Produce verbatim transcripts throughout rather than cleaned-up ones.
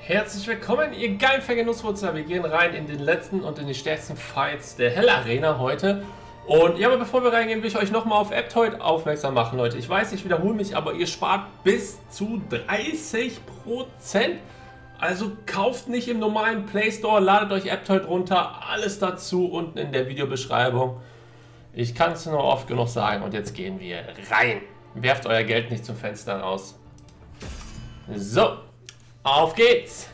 Herzlich willkommen, ihr geilen Vergenusswurzer. Wir gehen rein in den letzten und in die stärksten Fights der Hell Arena heute. Und ja, aber bevor wir reingehen, will ich euch nochmal auf Aptoide aufmerksam machen, Leute. Ich weiß, ich wiederhole mich, aber ihr spart bis zu dreißig Prozent. Also kauft nicht im normalen Play Store, ladet euch Aptoide runter. Alles dazu unten in der Videobeschreibung. Ich kann es nur oft genug sagen und jetzt gehen wir rein. Werft euer Geld nicht zum Fenster raus. So. Auf geht's!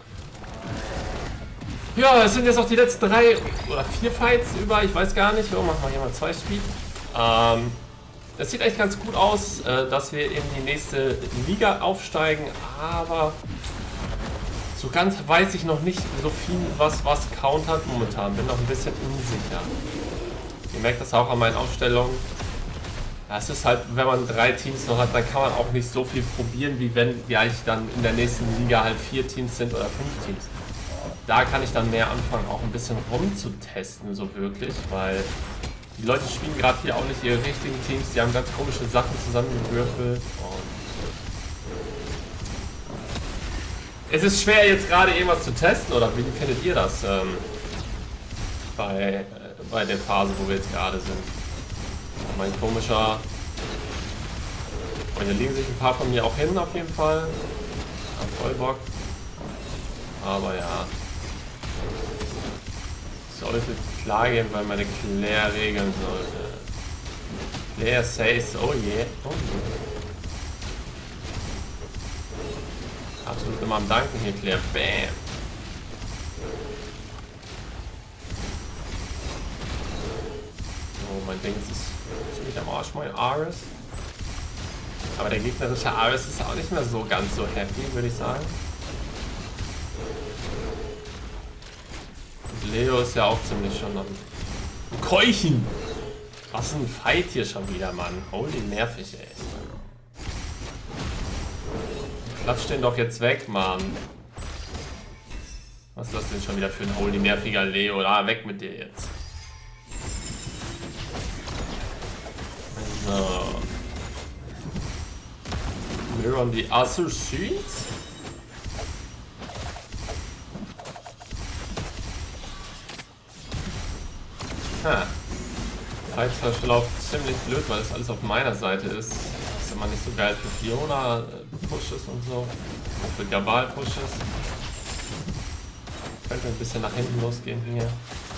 Ja, es sind jetzt auch die letzten drei oder vier Fights über, ich weiß gar nicht. Oh, machen wir hier mal zwei Speed. Ähm, es sieht echt ganz gut aus, äh, dass wir in die nächste Liga aufsteigen, aber so ganz weiß ich noch nicht so viel, was was countert momentan. Bin noch ein bisschen unsicher. Ihr merkt das auch an meinen Aufstellungen. Das ist halt, wenn man drei Teams noch hat, dann kann man auch nicht so viel probieren, wie wenn gleich dann in der nächsten Liga halt vier Teams sind oder fünf Teams. Da kann ich dann mehr anfangen, auch ein bisschen rumzutesten, so wirklich, weil die Leute spielen gerade hier auch nicht ihre richtigen Teams, die haben ganz komische Sachen zusammengewürfelt. Und es ist schwer jetzt gerade irgendwas zu testen, oder wie findet ihr das ähm, bei, äh, bei der Phase, wo wir jetzt gerade sind? Mein komischer. Und hier liegen sich ein paar von mir auch hin auf jeden Fall. Hab voll Bock. Aber ja. Sollte klar gehen, weil meine Claire regeln sollte. Claire says, oh yeah. Oh yeah. Absolut immer am Danken hier, Claire. Bam. Oh, mein Ding ist ziemlich am Arsch, mein Ares. Aber der gegnerische Ares ist auch nicht mehr so ganz so happy, würde ich sagen. Und Leo ist ja auch ziemlich schon am Keuchen. Was ein Fight hier schon wieder, Mann. Holy nervig, ey. Klatsch den doch jetzt weg, Mann. Was ist das denn schon wieder für ein holy nerviger Leo? Ah, weg mit dir jetzt. So. We're on the other sheet. Ha. Zeitverlauf ziemlich blöd, weil es alles auf meiner Seite ist. Das ist immer nicht so geil für Fiona Pushes und so. Auch für Gabal Pushes. Könnte ein bisschen nach hinten losgehen hier.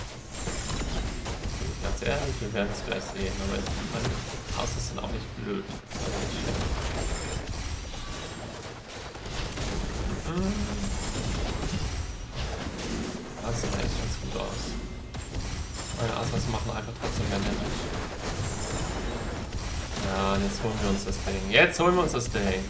Ganz ehrlich, wir werden es gleich sehen, aber meine Houses sind auch nicht blöd. Das sieht echt ganz gut aus. Meine Asas machen einfach trotzdem mehr Damage. Ja, und jetzt holen wir uns das Ding. Jetzt holen wir uns das Ding.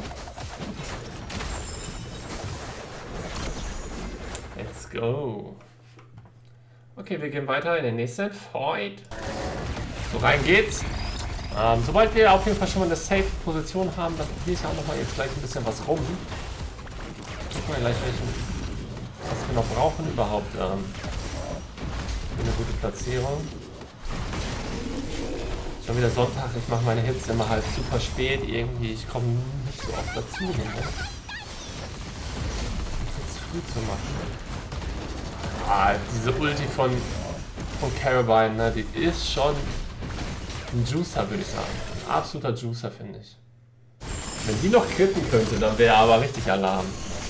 Let's go. Okay, wir gehen weiter in den nächsten Fight. So, rein geht's. Ähm, sobald wir auf jeden Fall schon mal eine Safe-Position haben, dann probiere ich auch noch mal jetzt gleich ein bisschen was rum. Gucken wir gleich, welchen, was wir noch brauchen überhaupt ähm, für eine gute Platzierung. Schon wieder Sonntag, ich mache meine Hits immer halt super spät irgendwie. Ich komme nicht so oft dazu, ne? Jetzt früh zu machen. Ah, diese Ulti von, von Carabine, ne, die ist schon ein Juicer, würde ich sagen. Ein absoluter Juicer, finde ich. Wenn die noch kritten könnte, dann wäre aber richtig Alarm.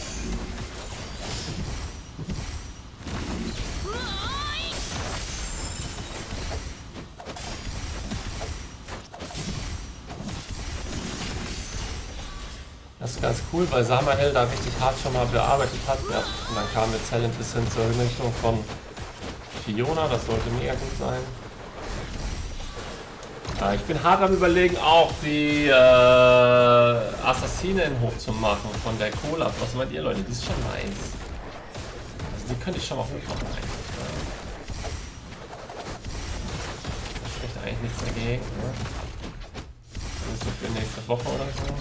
Das ist ganz cool, weil Samael da richtig hart schon mal bearbeitet hat. Ja. Und dann kam jetzt Hell ein bisschen zur Richtung von Fiona, das sollte mega gut sein. Ja, ich bin hart am Überlegen, auch die äh, Assassinen hochzumachen von der Cola. Was meint ihr, Leute? Die ist schon nice. Also die könnte ich schon mal hochmachen eigentlich. Da spricht eigentlich nichts dagegen. Ne? Das ist so für nächste Woche oder so.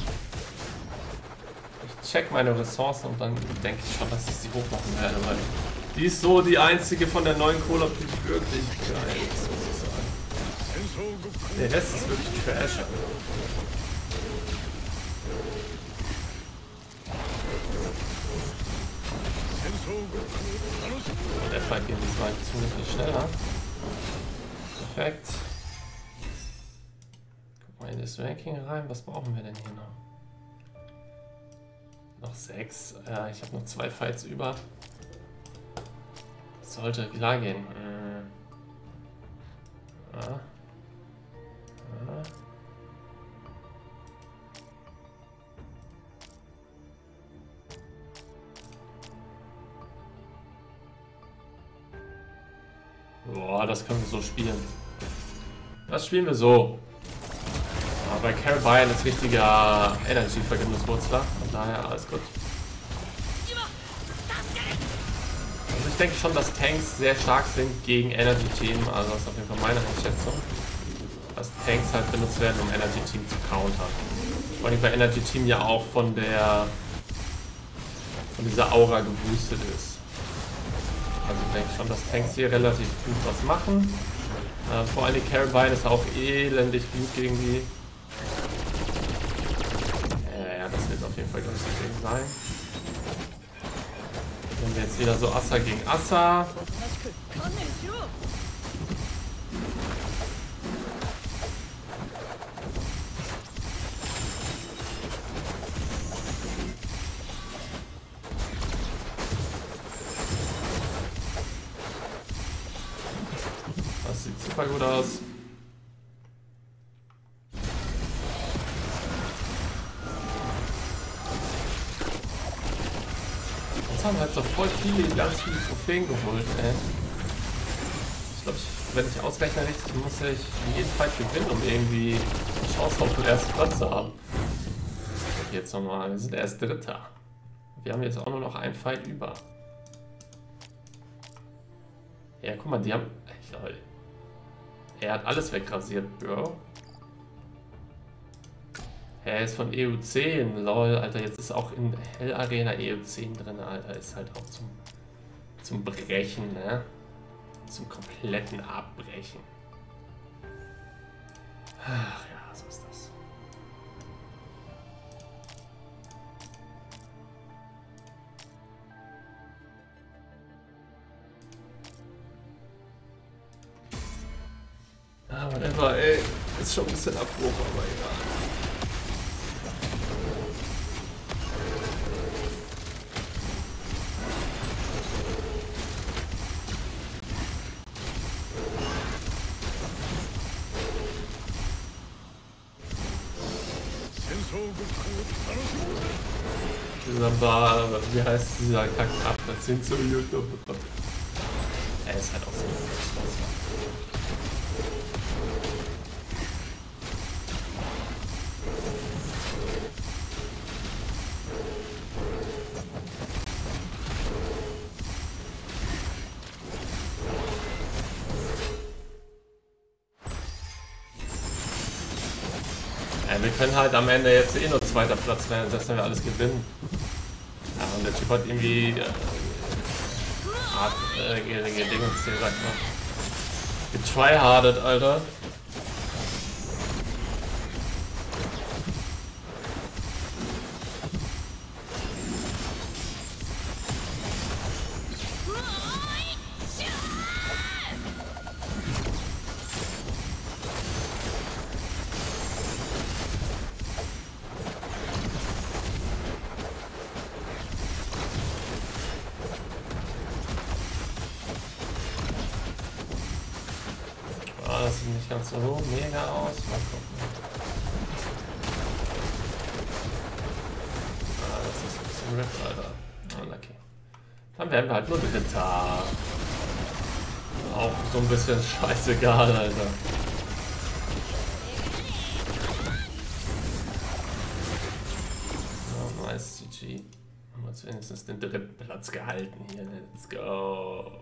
Ich check meine Ressourcen und dann denke ich schon, dass ich sie hochmachen werde, weil die ist so die einzige von der neuen Cola, die wirklich geil ist, muss ich sagen. Der Rest ist wirklich Trash. Der Fight geht diesmal ziemlich viel schneller. Perfekt. Guck mal in das Ranking rein. Was brauchen wir denn hier noch? Noch sechs. Ja, ich habe noch zwei Fights über. Das sollte klar gehen. Äh. Ja. Ja. Boah, das können wir so spielen. Das spielen wir so. Aber Carabine ist richtiger Energy-Vergewissungswurzler. Von daher alles gut. Also ich denke schon, dass Tanks sehr stark sind gegen Energy-Team. Also das ist auf jeden Fall meine Einschätzung. Dass Tanks halt benutzt werden, um Energy-Team zu countern. Vor allem bei Energy-Team ja auch von der von dieser Aura geboostet ist. Also ich denke schon, dass Tanks hier relativ gut was machen. Äh, vor allem die Carabine ist auch elendig gut gegen die. Äh, ja, das wird auf jeden Fall ganz gut gegen sein. Wenn wir jetzt wieder so Assa gegen Assa. Das sieht super gut aus. Jetzt haben wir halt so voll viele, ganz viele Trophäen geholt, ey. Ich glaube, wenn ich ausrechne richtig, muss ich jeden Fight gewinnen, um irgendwie eine Chance auf den ersten Platz zu haben. Jetzt nochmal, wir sind erst Dritter. Wir haben jetzt auch nur noch einen Fight über. Ja, guck mal, die haben... Ich glaube, er hat alles wegrasiert, Bro. Er ist von E U zehn, lol, Alter, jetzt ist auch in Hell Arena E U zehn drin, Alter, ist halt auch zum, zum Brechen, ne? Zum kompletten Abbrechen. Ach ja, so ist das. Ah, whatever, ey. Ist schon ein bisschen Abbruch, aber egal. Dieser Bar, wie heißt dieser Kack-Ab, das sind so YouTube. Er ist halt auch so. Ja, wir können halt am Ende jetzt eh nur zweiter Platz werden, dass wir alles gewinnen. Ja, und der Typ hat irgendwie äh, Art, äh, Gedingens, der sagt mal, getryhardet, Alter. Das sieht nicht ganz so mega aus. Mal gucken. Ah, das ist ein bisschen ripped, Alter. Unlucky. Dann werden wir halt nur Dritter. Auch so ein bisschen scheißegal, Alter. Oh, nice G G. Haben wir uns wenigstens den dritten Platz gehalten hier. Let's go.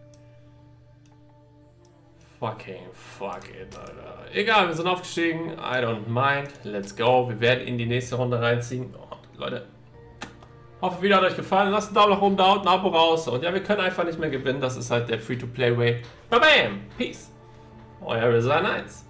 Fucking fuck it, Alter. Egal, wir sind aufgestiegen. I don't mind. Let's go. Wir werden in die nächste Runde reinziehen. Und Leute, hoffe, das Video hat euch gefallen. Lasst einen Daumen nach oben da und ein Abo raus. Und ja, wir können einfach nicht mehr gewinnen. Das ist halt der Free-to-Play-Way. Bam, bam. Peace. Euer Reza Knights.